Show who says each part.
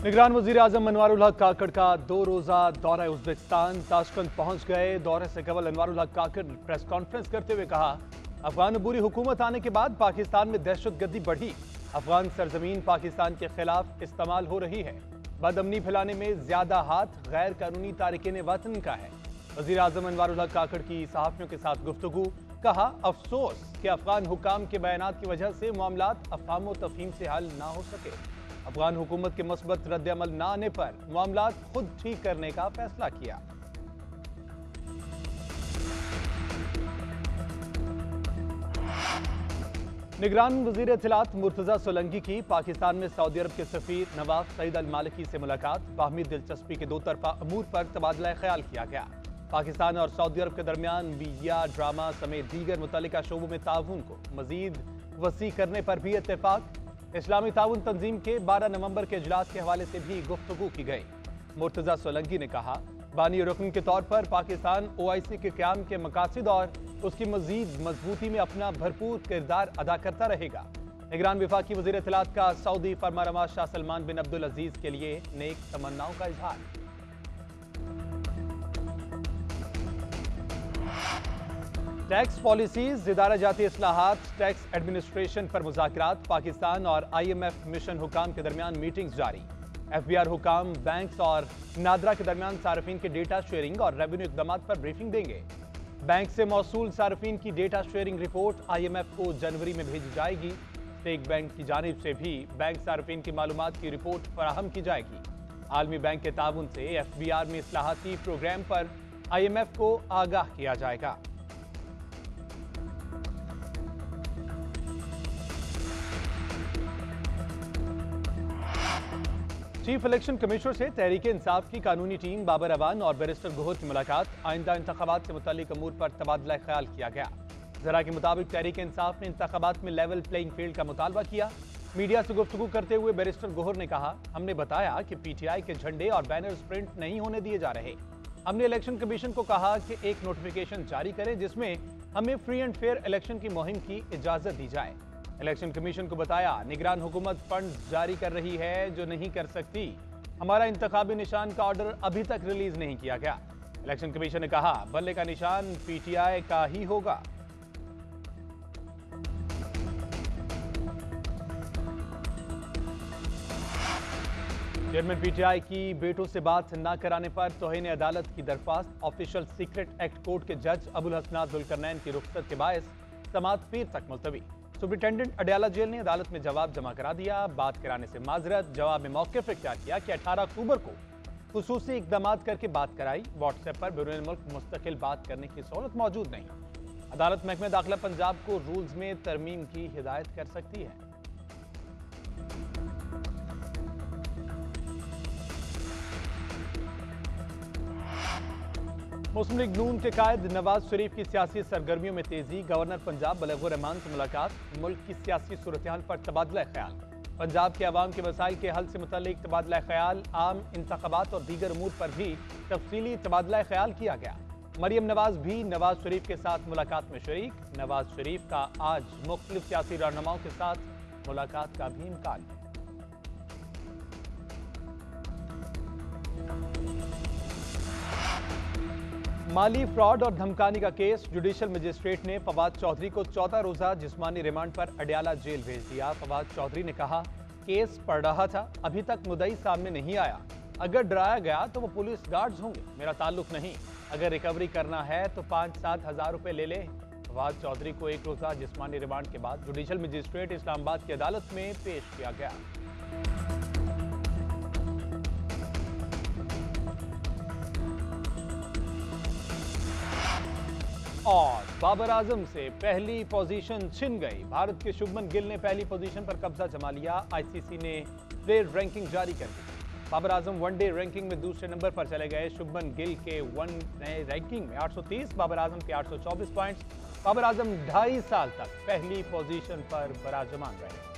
Speaker 1: निगरान वजीर आजम अनवारुल हक काकड़ का 2 रोजा दौरा उज्बेकिस्तान ताशकंद पहुंच गए। दौरे से कबल अनवारुल हक काकड़ प्रेस कॉन्फ्रेंस करते हुए कहा, अफगान बुरी हुकूमत आने के बाद पाकिस्तान में दहशतगर्दी बढ़ी। अफगान सरजमीन पाकिस्तान के खिलाफ इस्तेमाल हो रही है। बदअमनी फैलाने में ज्यादा हाथ गैर कानूनी तारिकीन वतन का है। वजीर आजम अनवारुल हक काकड़ की सहाफियों के साथ गुफ्तगू। कहा, अफसोस कि अफगान हुकाम के बयानात की वजह से मामलात अफहाम व तफहीम से हल ना हो सके। अफगान हुकूमत के मस्बत रद्द-ए-अमल न आने पर मामलात खुद ठीक करने का फैसला किया। निगरान वजीर इत्तलात मुर्तजा सोलंकी की पाकिस्तान में सऊदी अरब के सफीर नवाफ सईद अल मालिकी से मुलाकात। बाहमी दिलचस्पी के 2 तरफा अमूर पर तबादला ख्याल किया गया। पाकिस्तान और सऊदी अरब के दरमियान मीडिया, ड्रामा समेत दीगर मुतल्लिका शोबों में ताउन को मजीद वसी करने पर भी इत्तेफाक। इस्लामी ताउन तंजीम के 12 नवंबर के इजलास के हवाले से भी गुफ्तगू की गई। मुर्तजा सोलंकी ने कहा, बानी रुकन के तौर पर पाकिस्तान OIC के क़याम के मकासद और उसकी मजीद मजबूती में अपना भरपूर किरदार अदा करता रहेगा। निगरान विफाकी वज़ीर इत्तलात का सऊदी फरमारवा शाह सलमान बिन अब्दुल अजीज के लिए नेक तमन्नाओं का इजहार। टैक्स पॉलिसीज, इदारा जाती इस्लाहात, टैक्स एडमिनिस्ट्रेशन पर मुज़ाकरात। पाकिस्तान और IMF मिशन हुकाम के दरमियान मीटिंग्स जारी। FBR हुकाम बैंक्स और नादरा के दरमियान सार्फिन के डेटा शेयरिंग और रेवेन्यू इक़दाम पर ब्रीफिंग देंगे। बैंक से मौसूल सार्फिन की डेटा शेयरिंग रिपोर्ट IMF को जनवरी में भेजी जाएगी। स्टेट बैंक की जानिब से भी बैंक सार्फिन की मालूमात की रिपोर्ट फराहम की जाएगी। आलमी बैंक के ताउन से FBR में इस्लाहाती प्रोग्राम पर IMF को आगाह किया जाएगा। चीफ इलेक्शन कमिश्नर से तहरीक इंसाफ की कानूनी टीम बाबर अवान और बैरिस्टर गोहर की मुलाकात। आइंदा इंतखाबात से मुताल्लिक अमूर पर तबादला ख्याल किया गया। जरा के मुताबिक तहरीक इंसाफ ने इंतखाबात में लेवल प्लेइंग फील्ड का मुतालबा किया। मीडिया से गुफ्तगू करते हुए बैरिस्टर गोहर ने कहा, हमने बताया कि PTI के झंडे और बैनर्स प्रिंट नहीं होने दिए जा रहे। हमने इलेक्शन कमीशन को कहा कि एक नोटिफिकेशन जारी करें जिसमें हमें फ्री एंड फेयर इलेक्शन की मुहिम की इजाजत दी जाए। इलेक्शन कमीशन को बताया, निगरान हुकूमत फंड जारी कर रही है जो नहीं कर सकती। हमारा इंतखाबी निशान का ऑर्डर अभी तक रिलीज नहीं किया गया। इलेक्शन कमीशन ने कहा, बल्ले का निशान PTI का ही होगा। चेयरमैन PTI की बेटों से बात न कराने पर तौहीन अदालत की दरख्वास्त। ऑफिशियल सीक्रेट एक्ट कोर्ट के जज अबुल हसनात जुल्करनैन की रुख्सत के बायस समाअत पीर तक मुलतवी। सुप्रिंटेंडेंट अडयाला जेल ने अदालत में जवाब जमा करा दिया। बात कराने से माजरत। जवाब में मौक़िफ़ इख्तियार किया कि 18 अक्टूबर को खुसूसी इक़दाम करके बात कराई। व्हाट्सएप पर बैरून मुल्क मुस्तकिल बात करने की सहूलत मौजूद नहीं। अदालत महकमे दाखिला पंजाब को रूल्स में तरमीम की हिदायत कर सकती है। मुस्लिम लीग नून के कायद नवाज शरीफ की सियासी सरगर्मियों में तेजी। गवर्नर पंजाब बलगुर रहमान से मुलाकात। मुल्क की सियासी सूरत हाल पर तबादला ख्याल। पंजाब के अवाम के मसाइल के हल से मुतल्लिक तबादला ख्याल। आम इंतखाबात और दीगर अमूर पर भी तफसीली तबादला ख्याल किया गया। मरियम नवाज भी नवाज शरीफ के साथ मुलाकात में शरीक। नवाज शरीफ का आज मुख्तलिफ सियासी रहनुमाओं के साथ मुलाकात का भी इम्कान है। माली फ्रॉड और धमकाने का केस। जुडिशल मजिस्ट्रेट ने फवाद चौधरी को 14 रोजा जिस्मानी रिमांड पर अडयाला जेल भेज दिया। फवाद चौधरी ने कहा, केस पढ़ रहा था, अभी तक मुद्दई सामने नहीं आया। अगर डराया गया तो वो पुलिस गार्ड्स होंगे, मेरा ताल्लुक नहीं। अगर रिकवरी करना है तो 5-7 हज़ार रुपए ले ले। फवाद चौधरी को 1 रोजा जिस्मानी रिमांड के बाद जुडिशल मजिस्ट्रेट इस्लामाबाद की अदालत में पेश किया गया। और बाबर आजम से पहली पोजीशन छिन गई। भारत के शुभमन गिल ने पहली पोजीशन पर कब्जा जमा लिया। ICC ने प्लेयर रैंकिंग जारी कर दी। बाबर आजम वनडे रैंकिंग में दूसरे नंबर पर चले गए। शुभमन गिल के नए रैंकिंग में 830, बाबर आजम के 824 पॉइंट्स। बाबर आजम 2.5 साल तक पहली पोजीशन पर बराजमान रहे।